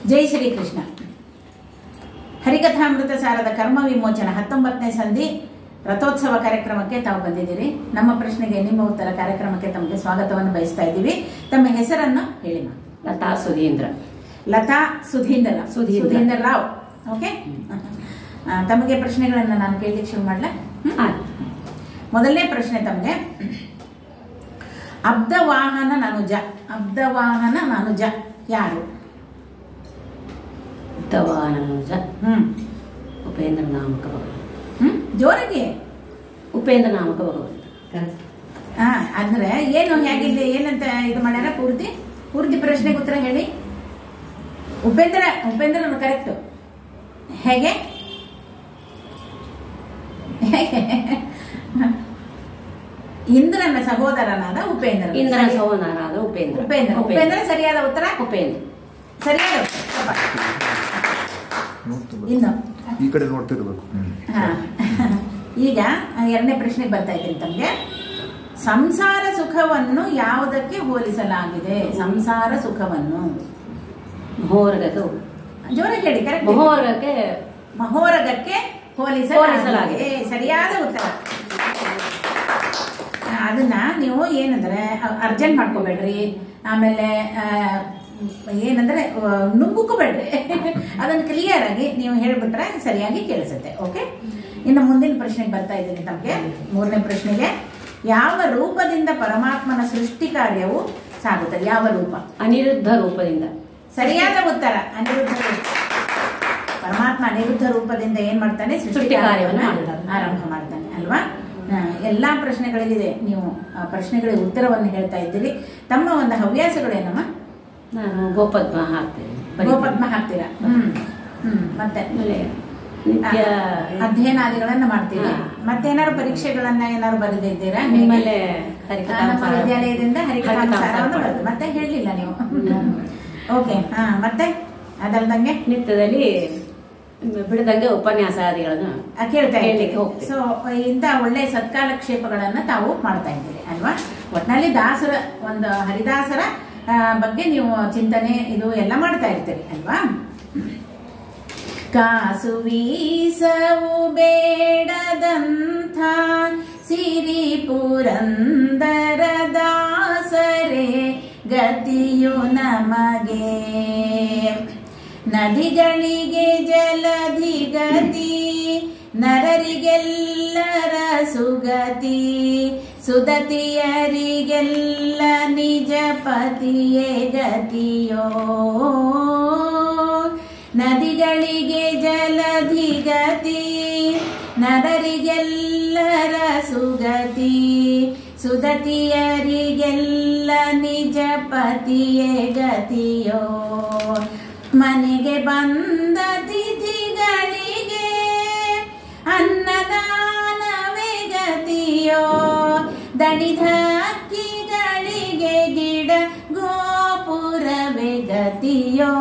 ಜೈ ಶ್ರೀಕೃಷ್ಣ. ಹರಿಕಥಾಮೃತ ಸಾರದ ಕರ್ಮ ವಿಮೋಚನ 19ನೇ ಸಂಧಿ ರಥೋತ್ಸವ ಕಾರ್ಯಕ್ರಮಕ್ಕೆ ತಾವು ಬಂದಿದ್ದೀರಿ. ನಮ್ಮ ಪ್ರಶ್ನೆಗೆ ನಿಮ್ಮ ಉತ್ತರ ಕಾರ್ಯಕ್ರಮಕ್ಕೆ ತಮಗೆ ಸ್ವಾಗತವನ್ನು ಬಯಸ್ತಾ ಇದ್ದೀವಿ. ತಮ್ಮ ಹೆಸರನ್ನು ಹೇಳಿ. ಲತಾ ಸುಧೀಂದ್ರ. ಲತಾ ಸುಧೀಂದ್ರ ರಾವ್. ಓಕೆ, ತಮಗೆ ಪ್ರಶ್ನೆಗಳನ್ನು ನಾನು ಕೇಳಲಿಕ್ಕೆ ಶುರು ಮಾಡಲ. ಮೊದಲನೇ ಪ್ರಶ್ನೆ ತಮಗೆ, ಅಬ್ಧವಾಹನ ನಾನುಜ ಯಾರು? ಅಬ್ಧವಾಹನನುಜ ಉಪೇಂದ್ರ ನಾಮಕ ಭಗವಂತ. ಜೋರಾಗಿ. ಉಪೇಂದ್ರ ನಾಮಕ ಭಗವಂತ. ಅಂದ್ರೆ ಏನು, ಹೇಗಿದೆ, ಏನಂತ ಇದು ಮಾಡ್ಯಾರ? ಪೂರ್ತಿ ಪ್ರಶ್ನೆಗೆ ಉತ್ತರ ಹೇಳಿ. ಉಪೇಂದ್ರ ಕರೆಕ್ಟ್. ಹೇಗೆ? ಇಂದ್ರನ ಸಹೋದರನಾದ ಉಪೇಂದ್ರ. ಉಪೇಂದ್ರ ಸರಿಯಾದ ಉತ್ತರ. ಸರಿಯಾದ ಉತ್ತರ. ಇನ್ನು ಈ ಕಡೆ ನೋಡ್ತಿರ್ಬೇಕು. ಈಗ ಎರಡನೇ ಪ್ರಶ್ನೆಗೆ ಬರ್ತಾ ಇದ್ದೀನಿ ತಮಗೆ. ಸಂಸಾರ ಸುಖವನ್ನು ಯಾವುದಕ್ಕೆ ಹೋಲಿಸಲಾಗಿದೆ? ಸಂಸಾರ ಸುಖವನ್ನು ಜೋರಾಗಿ ಹೇಳಿ. ಕರೆಕ್ಟ್. ಮಹೋರಗಕ್ಕೆ ಹೋಲಿಸಲಾಗಿದೆ. ಸರಿಯಾದ ಉತ್ತರ. ಅದನ್ನ ನೀವು ಏನಂದ್ರೆ ಅರ್ಜೆಂಟ್ ಮಾಡ್ಕೋಬೇಡ್ರಿ. ಆಮೇಲೆ ಏನಂದ್ರೆ ನುಗ್ಗುಕೋಬೇಡ್ರಿ. ಅದನ್ನು ಕ್ಲಿಯರ್ ಆಗಿ ನೀವು ಹೇಳ್ಬಿಟ್ರೆ ಸರಿಯಾಗಿ ಕೇಳಿಸುತ್ತೆ. ಓಕೆ, ಇನ್ನು ಮುಂದಿನ ಪ್ರಶ್ನೆಗೆ ಬರ್ತಾ ಇದ್ದೀನಿ ತಮಗೆ. ಮೂರನೇ ಪ್ರಶ್ನೆಗೆ, ಯಾವ ರೂಪದಿಂದ ಪರಮಾತ್ಮನ ಸೃಷ್ಟಿ ಕಾರ್ಯವು ಸಾಗುತ್ತದೆ? ಯಾವ ರೂಪ? ಅನಿರುದ್ಧ ರೂಪದಿಂದ. ಸರಿಯಾದ ಉತ್ತರ. ಅನಿರುದ್ಧ ರೂಪ. ಪರಮಾತ್ಮ ಅನಿರುದ್ಧ ರೂಪದಿಂದ ಏನ್ ಮಾಡ್ತಾನೆ? ಸೃಷ್ಟಿ ಕಾರ್ಯವನ್ನು ಆರಂಭ ಮಾಡ್ತಾನೆ ಅಲ್ವಾ? ಎಲ್ಲಾ ಪ್ರಶ್ನೆಗಳಿಗಿದೆ. ನೀವು ಪ್ರಶ್ನೆಗಳಿಗೆ ಉತ್ತರವನ್ನು ಹೇಳ್ತಾ ಇದ್ದೀರಿ. ತಮ್ಮ ಒಂದು ಹವ್ಯಾಸಗಳೇನಮ್ಮ? ನಾನು ಗೋಪದ್ಮ ಹಾಕ್ತೀರಾ? ಮತ್ತೆ ಅಧ್ಯಯನಾದಿಗಳನ್ನ ಮಾಡ್ತೀರಾ? ಮತ್ತೇನಾದ್ರು ಪರೀಕ್ಷೆಗಳನ್ನ ಏನಾದ್ರು ಬರೆದಿದ್ದೀರಾ? ನಮ್ಮ ವಿದ್ಯಾಲಯದಿಂದ ಹರಿಕಥಾಮೃತವನ್ನು ಬರೆದು ಮತ್ತೆ ಹೇಳಲಿಲ್ಲ ನೀವು. ಓಕೆ, ಮತ್ತೆ ಅದಲ್ದಂಗೆ ನಿತ್ಯದಲ್ಲಿ ಬಿಡದಂಗೆ ಉಪನ್ಯಾಸಾದಿಗಳನ್ನು ಕೇಳ್ತಾ ಇದ್ದೀವಿ. ಸೊ ಇಂಥ ಒಳ್ಳೆ ಸತ್ಕಾಲಕ್ಷೇಪಗಳನ್ನ ತಾವು ಮಾಡ್ತಾ ಇದ್ದೀರಿ ಅಲ್ವಾ? ಒಟ್ಟಿನಲ್ಲಿ ದಾಸರ ಒಂದು ಹರಿದಾಸರ ಬಗ್ಗೆ ನೀವು ಚಿಂತನೆ ಇದು ಎಲ್ಲ ಮಾಡ್ತಾ ಇರ್ತೀರಿ ಅಲ್ವಾ? ಕಾಸು ವೀಸವು ಬೇಡದಂಥ ಸಿರಿ ಪುರಂದರ ದಾಸರೇ ಗತಿಯು ನಮಗೆ. ನದಿಗಳಿಗೆ ಜಲಧಿ ಗತಿ, ನರರಿಗೆಲ್ಲರ ಸುಗತಿ, ಸುದತಿಯರಿಗೆಲ್ಲ ನಿಜ ಪತಿಯೇ ಗತಿಯೋ. ನದಿಗಳಿಗೆ ಜಲಧಿ ಗತಿ, ನರರಿಗೆಲ್ಲರ ಸುಗತಿ, ಸುದತಿಯರಿಗೆಲ್ಲ ನಿಜ ಪತಿಯೇ ಗತಿಯೋ. ಮನೆಗೆ ಬಂದ ತಿಥಿಗಳಿಗೆ ಅನ್ನದಾನವೇ ಗತಿಯೋ. ದಣಿಧಕ್ಕಿಗಳಿಗೆ ಗಿಡ ಗೋಪುರವೇ ಗತಿಯೋ.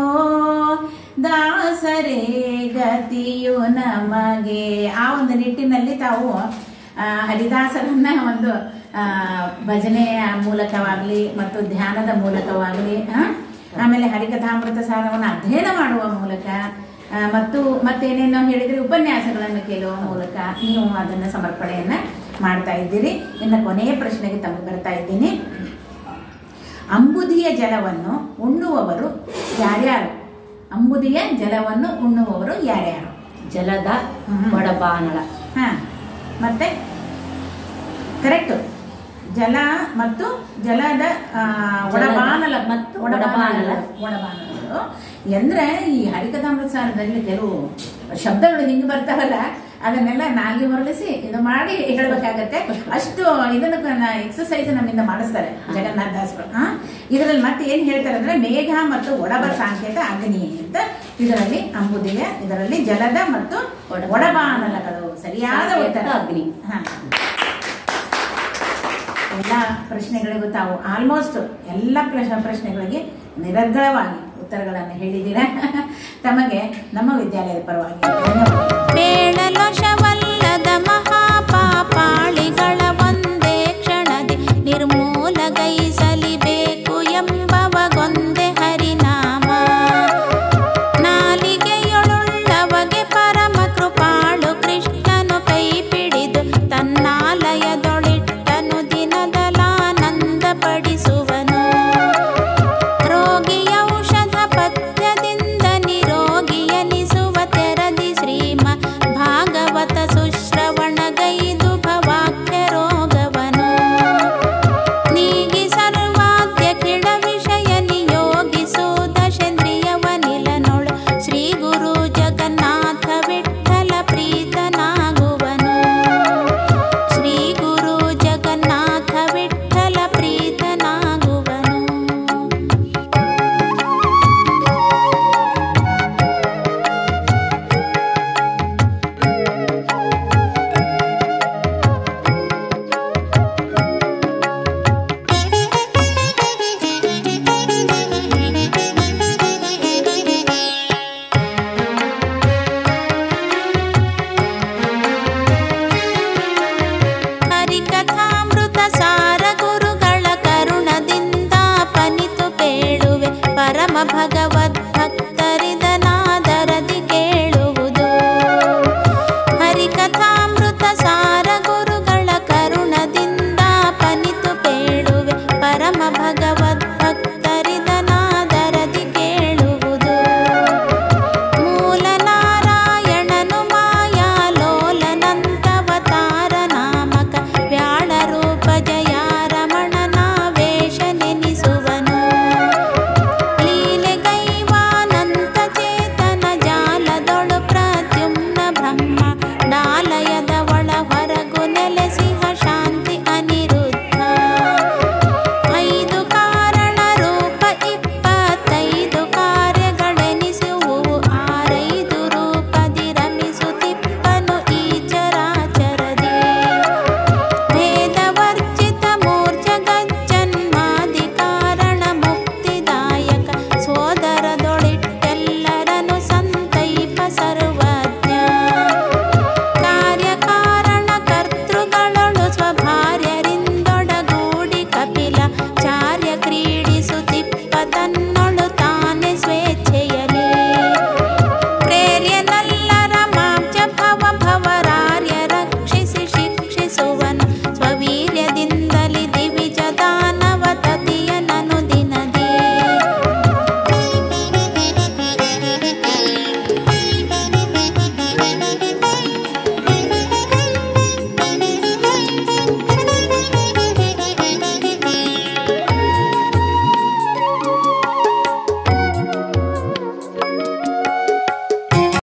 ದಾಸರೇ ಗತಿಯು ನಮಗೆ. ಆ ಒಂದು ನಿಟ್ಟಿನಲ್ಲಿ ತಾವು ಹರಿದಾಸರನ್ನ ಒಂದು ಭಜನೆಯ ಮೂಲಕವಾಗಲಿ ಮತ್ತು ಧ್ಯಾನದ ಮೂಲಕವಾಗಲಿ, ಆಮೇಲೆ ಹರಿಕಥಾಮೃತ ಸಾರವನ್ನು ಅಧ್ಯಯನ ಮಾಡುವ ಮೂಲಕ ಮತ್ತು ಮತ್ತೇನೇನೋ ಹೇಳಿದ್ರೆ ಉಪನ್ಯಾಸಗಳನ್ನು ಕೇಳುವ ಮೂಲಕ ನೀವು ಅದನ್ನ ಸಮರ್ಪಣೆಯನ್ನ ಮಾಡ್ತಾ ಇದ್ದೀರಿ. ಇನ್ನು ಕೊನೆಯ ಪ್ರಶ್ನೆಗೆ ತಮಗೆ ಬರ್ತಾ ಇದ್ದೀನಿ. ಅಂಬುದಿಯ ಜಲವನ್ನು ಉಣ್ಣುವವರು ಯಾರ್ಯಾರು? ಅಂಬುದಿಯ ಜಲವನ್ನು ಉಣ್ಣುವವರು ಯಾರ್ಯಾರು? ಜಲದ ಒಡಬಾನಳ. ಮತ್ತೆ ಕರೆಕ್ಟ್. ಜಲ ಮತ್ತು ಜಲದ ಒಡಬಾನಲ ಮತ್ತು ಒಡಬಾನಲಗಳು ಅಂದ್ರೆ ಈ ಹರಿಕಥಾಮೃತ ಸಾರದಲ್ಲಿ ಕೆಲವು ಶಬ್ದಗಳು ಹಿಂಗೆ ಬರ್ತಾವಲ್ಲ, ಅದನ್ನೆಲ್ಲ ನಾಲ್ಗೆ ಹೊರಳಿಸಿ ಇದು ಮಾಡಿ ಹೇಳ್ಬೇಕಾಗತ್ತೆ. ಅಷ್ಟು ಇದನ್ನ ಎಕ್ಸಸೈಸ್ ನಮ್ಮಿಂದ ಮಾಡಿಸ್ತಾರೆ ಜಗನ್ನಾಥ ದಾಸರು. ಇದರಲ್ಲಿ ಮತ್ತೆ ಏನ್ ಹೇಳ್ತಾರೆ ಅಂದ್ರೆ ಮೇಘ ಮತ್ತು ಒಡಬ ಸಾಂಕೇತ ಅಗ್ನಿ ಅಂತ. ಇದರಲ್ಲಿ ಅಂಬುದಿಯ, ಇದರಲ್ಲಿ ಜಲದ ಮತ್ತು ಒಡಬಾನಲಗಳು. ಸರಿಯಾದ ಉತ್ತರ ಅಗ್ನಿ. ಎಲ್ಲ ಪ್ರಶ್ನೆಗಳಿಗೂ ತಾವು ಆಲ್ಮೋಸ್ಟ್ ಎಲ್ಲ ಪ್ರಶ್ನೆಗಳಿಗೆ ನಿರರ್ಗಳವಾಗಿ ಉತ್ತರಗಳನ್ನು ಹೇಳಿದ್ದೀರಾ. ತಮಗೆ ನಮ್ಮ ವಿದ್ಯಾಲಯದ ಪರವಾಗಿ ಬೇಳಲೋಷವಲ್ಲದ ಮಹಾಪಾಪಾಳಿಗಳ ಒಂದೇ ಕ್ಷಣದಿ ನಿರ್ಮೂಲಗೈಸಲಿಬೇಕು ಎಂಬವಗೊಂದೆ ಹರಿನಾಮ. ಭಗವ